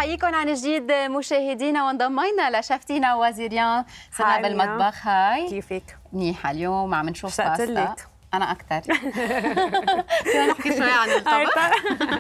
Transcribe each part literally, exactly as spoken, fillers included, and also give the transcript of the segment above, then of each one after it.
بنحييكم عن جديد مشاهدينا، وانضمينا لشفتينا وزيريان. صرنا بالمطبخ. هاي كيفك؟ منيحه. اليوم عم نشوف باستا. لك انا اكثر. فينا نحكي شوي عن الطبخ.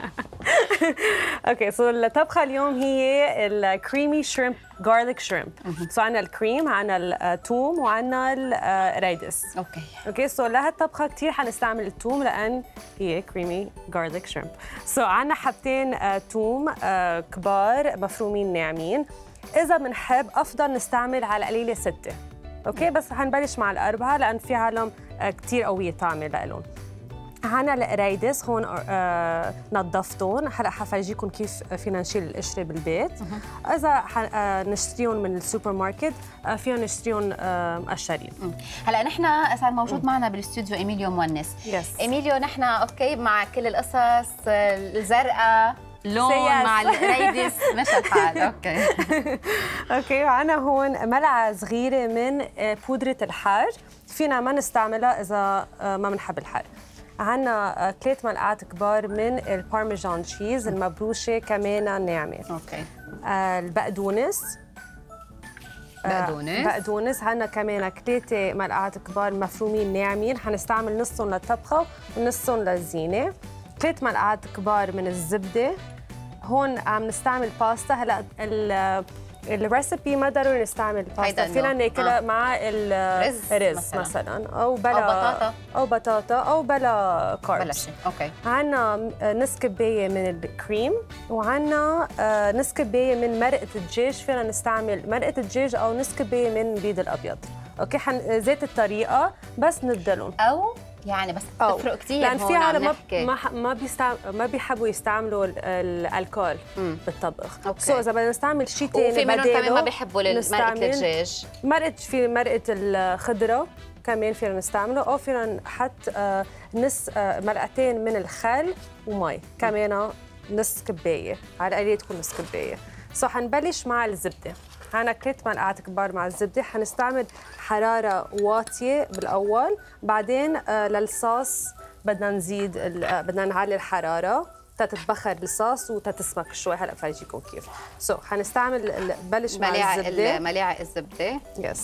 اوكي، سو الطبخه اليوم هي الكريمي شريمب جارليك شريمب. سو عندنا الكريم، عندنا الثوم، وعندنا الريدس. اوكي اوكي، سو لهالطبخه كثير حنستعمل الثوم لان هي كريمي جارليك شريمب. سو عندنا حبتين ثوم كبار مفرومين ناعمين. اذا بنحب افضل نستعمل على القليله سته. اوكي، بس حنبلش مع الاربعه لان في عالم كثير قويه طعمه لهم. عنا القرايدس هون آه نظفتهم، هلا حفرجيكم كيف فينا نشيل القشره بالبيت. اذا آه نشتريهم من السوبر ماركت آه فينا نشتريهم آه مقشرين. هلا نحن صار موجود معنا بالاستوديو ايميليو مونس. يس. ايميليو، نحن اوكي مع كل القصص الزرقاء لون مع القرايدس مش الحال. اوكي اوكي، وعنا هون ملعقه صغيره من بودره الحار، فينا ما نستعملها اذا ما بنحب الحار. عنا ثلاث ملعقات كبار من البارميجان تشيز المبروشه كمان ناعمه. اوكي. آه البقدونس بقدونس بقدونس عنا كمان ثلاثه ملعقات كبار مفرومين ناعمين، حنستعمل نصهم للطبخه ونصهم للزينه. ثلاث ملعقات كبار من الزبده. هون عم نستعمل باستا. هلا الريسبي ما ضروري نستعمل باستا، فينا ناكلها آه. مع الرز مثلا. مثلا او بلا او بطاطا او بطاطا او بلا كاربس. بلا شيء. اوكي. عندنا نص كبايه من الكريم، وعندنا نص كبايه من مرقه الدجاج. فينا نستعمل مرقه الدجاج او نص كبايه من البيض الابيض. اوكي، حن زيت الطريقه بس ندلهم او يعني بس بتفرق كثير لان في عالم ما ما بيستعمل ما بيحبوا يستعملوا الالكول بالطبخ. سو so اذا بدنا نستعمل شيء ثاني وفي منهم كمان ما بيحبوا مرقه الدجاج. مرقه في مرقه الخضره كمان فينا نستعمله، او فينا نحط آه نص آه ملعقتين من الخل ومي كمان نص كبايه، على القليل تكون نص كبايه. سو so حنبلش مع الزبده. عنا ثلاث ملعقات كبار مع الزبده. حنستعمل حراره واطيه بالاول، بعدين آه للصوص بدنا نزيد آه بدنا نعلي الحراره تتبخر الصوص وتتسمك شوي. هلا بفرجيكم كيف. سو so حنستعمل بلش مع الزبده، ملاعق الزبده. يس.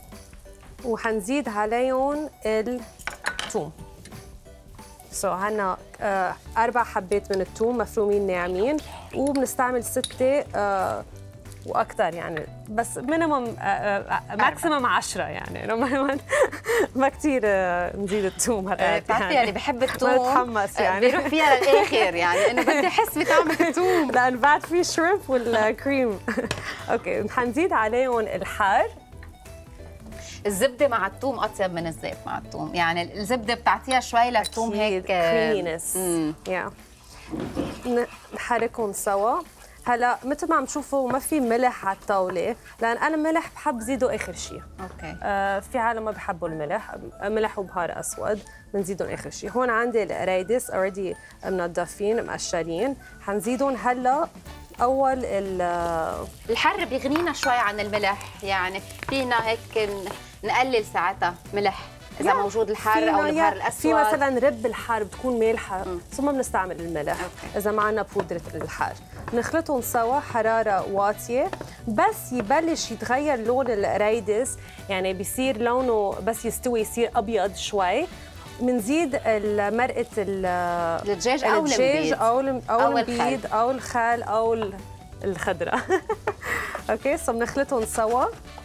وحنزيد عليهم الثوم. سو so عنا آه اربع حبات من الثوم مفرومين ناعمين، وبنستعمل سته آه واكثر يعني، بس مينيمم ماكسيمم عشرة يعني. ما كثير نزيد الثوم. هلا بتعرفي يعني بحب الثوم بتحمس يعني بيروح فيها للاخر يعني انه بدي احس بطعم الثوم لان بعد في شريمب والكريم. اوكي، حنزيد عليهم الحار. الزبده مع الثوم اطيب من الزيت مع الثوم، يعني الزبده بتعطيها شوي للثوم هيك كريمينس. يا نحركهم سوا. هلا مثل ما عم تشوفوا ما في ملح على الطاوله، لان انا ملح بحب زيده اخر شيء. اوكي. آه في عالم ما بحبوا الملح، ملح وبهار اسود بنزيدهم اخر شيء. هون عندي القرايدس اوريدي منضفين مقشرين، حنزيدهم هلا. اول الحر بيغنينا شوي عن الملح، يعني فينا هيك نقلل ساعتها ملح اذا موجود الحار او البهار الاسود. في مثلا رب الحار بتكون مالحه ثم بنستعمل الملح. أوكي. اذا معنا بودره الحار بنخلطهم سوا حراره واطيه، بس يبلش يتغير لون القرايدس، يعني بيصير لونه بس يستوي يصير ابيض شوي. بنزيد مرقه الدجاج او الدجاج او او البيض او الخل او الخضره. اوكي، سو بنخلطهم سوا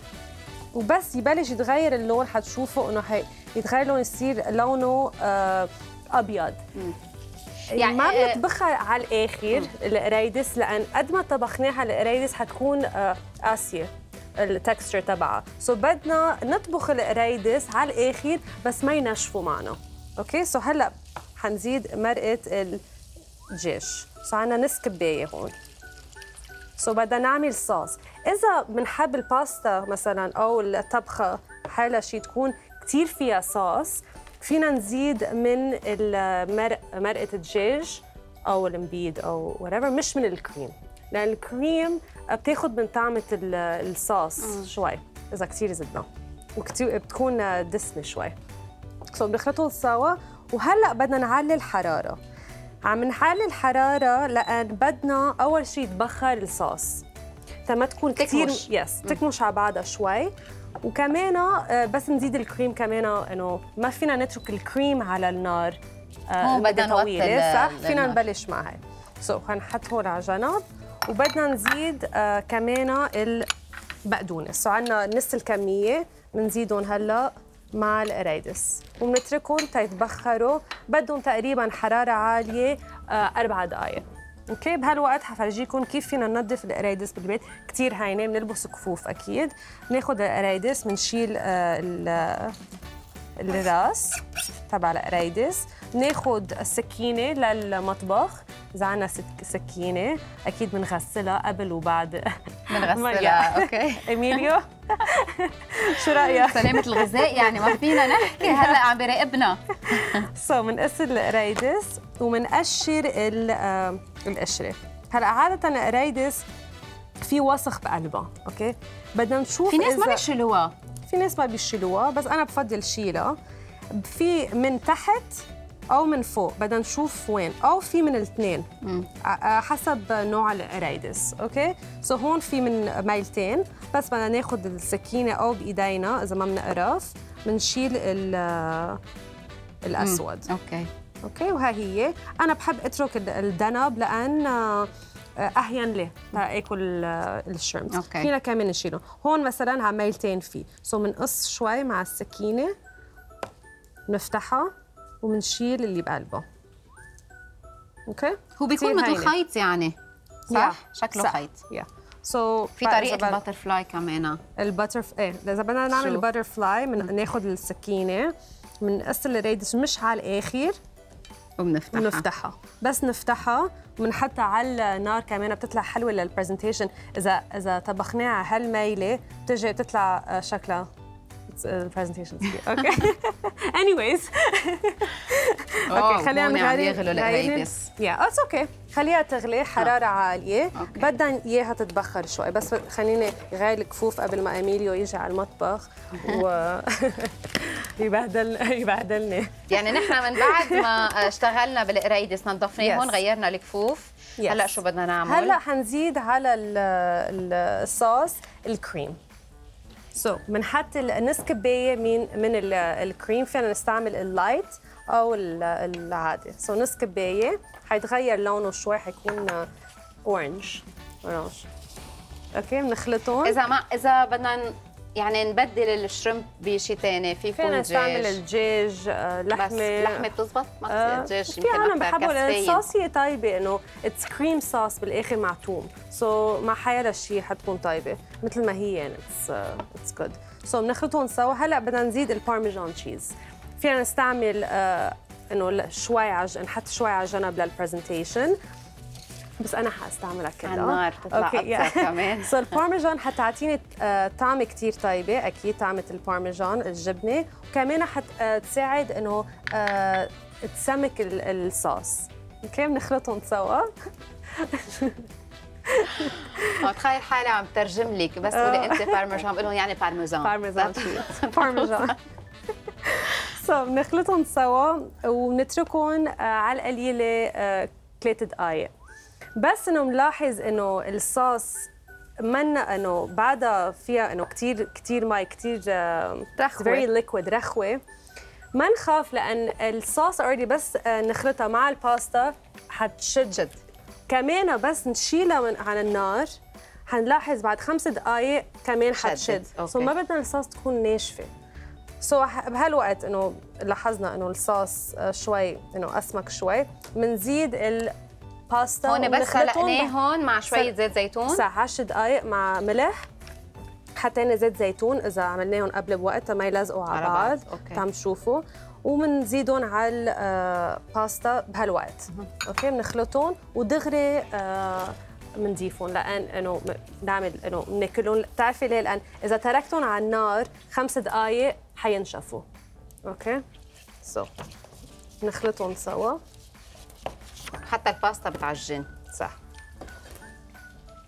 وبس يبلش يتغير اللون. حتشوفوا انه هي يتغير لون، يصير لونه آه ابيض. يعني ما بنطبخها على الاخر القرايدس، لان قد ما طبخناها القرايدس حتكون آه قاسيه التكستشر تبعها. سو بدنا نطبخ القرايدس على الاخر بس ما ينشفوا معنا. اوكي، سو هلا حنزيد مرقه الدجاج. سو عندنا نص كبايه هون. سو بدنا نعمل صوص. إذا بنحب الباستا مثلا أو الطبخة حالها شيء تكون كثير فيها صوص، فينا نزيد من المرق مرقة الدجاج أو المبيد أو whatever، مش من الكريم، لأن الكريم بتاخد من طعمة الصوص شوي إذا كثير زدنا، وكثير بتكون دسمة شوي. سو بنخلطهم سوا، وهلا بدنا نعلي الحرارة. عم نحلل الحراره لان بدنا اول شيء تبخر الصوص تما تكون كثير يس تكمش على بعضها شوي. وكمان بس نزيد الكريم كمان انه ما فينا نترك الكريم على النار مده طويله صح. فينا نبلش مع هاي سو حنحط هون على جنب. وبدنا نزيد آه كمان البقدونس. سو عندنا نص الكميه بنزيدهم هلا مع القريدس وبنتركهم تيتبخروا. بدهم تقريبا حراره عاليه آه اربع دقائق. اوكي بهالوقت حفرجيكم كيف فينا ننظف القريدس بالبيت. كثير هينه. بنلبس كفوف اكيد. بناخذ القريدس بنشيل آه الراس تبع القريدس. بناخذ السكينه للمطبخ. اذا عندنا سكينه اكيد بنغسلها قبل وبعد. بنغسلها اوكي. ايميليو شو رايك؟ سلامة الغذاء يعني ما فينا نحكي هلا عم براقبنا. سو بنقص القريدس وبنقشر القشره. هلا عاده القريدس في وسخ بقلبها اوكي. بدنا نشوف في ناس ما بيشيلوها. في ناس ما بيشيلوها بس انا بفضل شيلها. في من تحت او من فوق بدنا نشوف وين او في من الاثنين حسب نوع القريدس اوكي. سو هون في من ميلتين بس بدنا ناخذ السكينه او بايدينا اذا ما بنقرف بنشيل الاسود. مم. اوكي اوكي. وها هي انا بحب اترك الذنب لان اهين لي لاكل الشرمز. فينا كمان نشيله. هون مثلا عميلتين فيه سو بنقص شوي مع السكينه بنفتحها وبنشيل اللي بقلبه. اوكي. هو بيكون مثل خيط يعني صح؟ yeah. شكله صح. خيط. yeah. so في طريقه الباتر فلاي كمان. الباتر ايه اذا بدنا نعمل الباتر فلاي بناخذ السكينه بنقص القريدس مش على الاخر وبنفتحها بنفتحها بس نفتحها وبنحطها على النار كمان بتطلع حلوه للبرزنتيشن. اذا اذا طبخناها هالميله بتجي بتطلع شكلها البرزنتيشن اوكي. anyways اوكي خلينا نغلي يغلوا القريدس. يا اتس اوكي خليها تغلي حراره عاليه. بدنا اياها تتبخر شوي بس خليني غايل الكفوف قبل ما اميليو يجي على المطبخ و يبهدل يبهدلني. يعني نحن من بعد ما اشتغلنا بالقريدس نظفناه هون غيرنا الكفوف. هلا شو بدنا نعمل؟ هلا حنزيد على الصوص الكريم. سو so, بنحط نص كبايه من من الكريم. فينا نستعمل اللايت او العادي. سو so, نص كبايه حيتغير لونه شوي حيكون اورنج اورنج. اوكي بنخلطهم. اذا ما اذا بدنا يعني نبدل الشريمب بشيء ثاني في فينا نستعمل الدجاج لحمه. بس لحمه بتزبط ما الدجاج يمكن انا بحبه الصوص هي طيبه انه اتس كريم صوص بالاخر مع توم. سو so, مع حيلا شيء حتكون طيبه مثل ما هي يعني اتس اتس جود. سو بنخلطهم سوا. هلا بدنا نزيد البارميجان تشيز. فينا نستعمل آه انه شوي عج... نحط شوي على جنب للبرزنتيشن بس انا حاستعملها كلها على النار تطلع اكثر كمان. سو البارميجان حتعطيني طعمه كثير طيبه اكيد طعمه البارميجان الجبنه وكمان حتساعد انه تسمك الصوص. اوكي بنخلطهم سوا. تخيل حالي عم ترجم لك بس قولي انت بارميجان بقول لهم يعني بارميزان بارميزان بارميجان. سو بنخلطهم سوا وبنتركهم على القليله ثلاث دقائق. بس انه ملاحظ انه الصوص منا انه بعدها فيها انه كثير كثير مي كثير رخوه فيري ليكويد رخوه. ما نخاف لان الصوص اوريدي بس نخلطها مع الباستا حتشد. كمان بس نشيلها من على النار حنلاحظ بعد خمس دقائق كمان حتشد. سو ما بدنا الصوص تكون ناشفه. سو بهالوقت انه لاحظنا انه الصوص شوي انه اسمك شوي بنزيد الباستا هون بس خلقناهم مع شويه زيت زيتون صح عشر دقائق مع ملح. حطينا زيت زيتون اذا عملناهم قبل بوقت ما يلزقوا على بعض عم تشوفوا. وبنزيدهم على الباستا بهالوقت. اوكي بنخلطهم ودغري بنضيفهم لان انه بنعمل انه بناكلهم. بتعرفي ليه؟ لان اذا تركتهم على النار خمس دقائق حينشفوا. اوكي سو so. نخلطهم سوا. حتى الباستا بتعجن صح.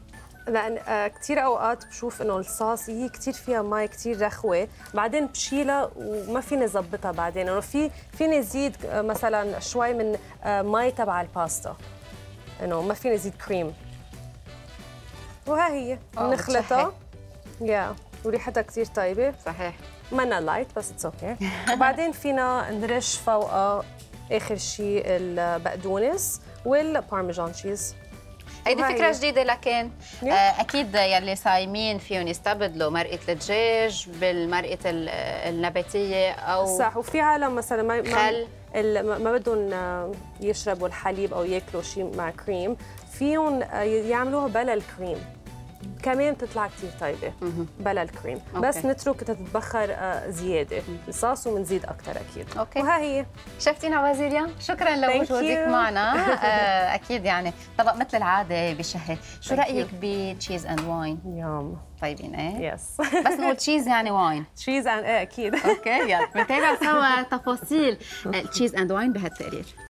لان آه كثير اوقات بشوف انه الصوص هي كثير فيها مي كثير رخوه، بعدين بشيلها وما فيني اظبطها بعدين، انه في فيني ازيد آه مثلا شوي من آه مي تبع الباستا، انه ما فيني ازيد كريم. وها هي بنخلطها يا وريحتها كثير طيبه. صحيح. منا لايت بس اتس اوكي. وبعدين فينا نرش فوقها اخر شيء البقدونس والبارميجان تشيز. هيدي فكرة جديدة، لكن آه أكيد يلي صايمين فيهم يستبدلوا مرقة الدجاج بالمرقة النباتية أو صح. وفي عالم مثلا ما خل ما, ما بدهم يشربوا الحليب أو ياكلوا شيء مع كريم، فيهم يعملوها بلا الكريم، كمان بتطلع كثير طيبه بلا الكريم. أوكي. بس نترك تتبخر زياده الصوص ومنزيد اكثر اكيد. اوكي. وها هي شفتينا وزيريا، شكرا لوجودك معنا. اكيد يعني طبق مثل العاده بشهي. شو رايك بتشيز اند واين؟ يوم طيبين ايه؟ يس. بس نقول تشيز يعني واين. تشيز اند ايه اكيد. اوكي يلا بنتابع سوا تفاصيل التشيز اند واين بهالتقرير.